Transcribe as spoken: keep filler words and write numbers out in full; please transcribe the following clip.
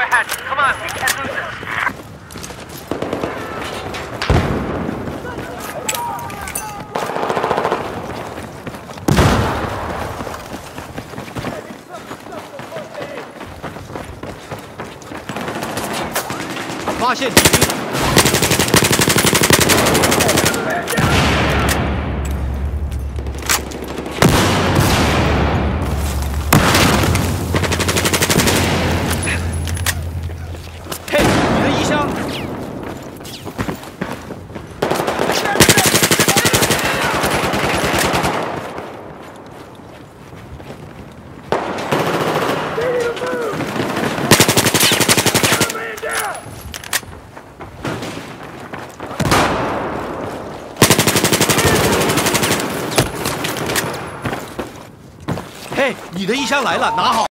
hatch. Come on, we can't lose this. 发现敌兵。嘿，你的衣箱。嘿，你的衣箱来了，拿好。